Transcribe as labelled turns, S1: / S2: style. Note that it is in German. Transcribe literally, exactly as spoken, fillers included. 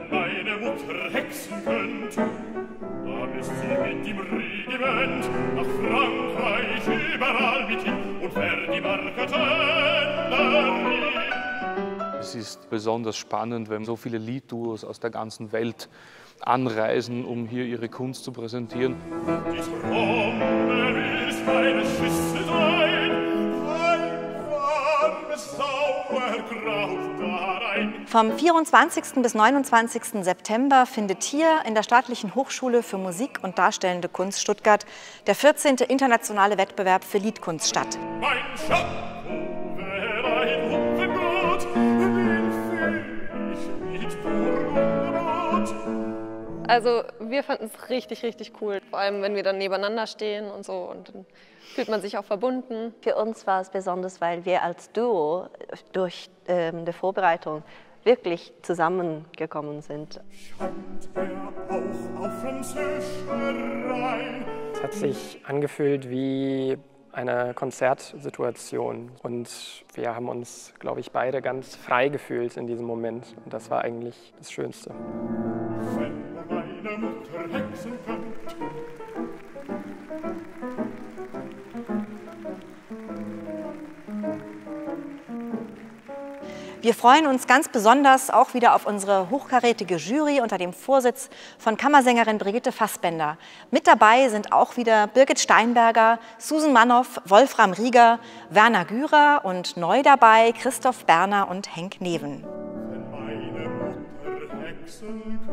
S1: Wenn meine Mutter hexen könnt, dann ist sie mit dem Regiment nach Frankreich überall mit hin und fährt die Marketenderin.
S2: Es ist besonders spannend, wenn so viele Liedduos aus der ganzen Welt anreisen, um hier ihre Kunst zu präsentieren.
S1: Die Trommel ist eine Schüssel sein, ein warmes Sauerkraut darein.
S3: Vom vierundzwanzigsten bis neunundzwanzigsten September findet hier in der Staatlichen Hochschule für Musik und Darstellende Kunst Stuttgart der vierzehnte internationale Wettbewerb für Liedkunst statt.
S1: Mein Schappo wäre ein Hupfengut, den fühl ich mit Burgunderbrot.
S4: Also wir fanden es richtig, richtig cool, vor allem wenn wir dann nebeneinander stehen und so, und dann fühlt man sich auch verbunden.
S5: Für uns war es besonders, weil wir als Duo durch ähm, die Vorbereitung wirklich zusammengekommen sind.
S1: Scheint er auch auf Französisch rein.
S6: Es hat sich angefühlt wie eine Konzertsituation und wir haben uns, glaube ich, beide ganz frei gefühlt in diesem Moment und das war eigentlich das Schönste.
S1: Wenn meine Mutter hexen könnt.
S3: Wir freuen uns ganz besonders auch wieder auf unsere hochkarätige Jury unter dem Vorsitz von Kammersängerin Brigitte Fassbender. Mit dabei sind auch wieder Birgit Steinberger, Susan Manoff, Wolfram Rieger, Werner Gürer und neu dabei Christoph Berner und Henk Neven.
S1: Wenn meine Mutter hexen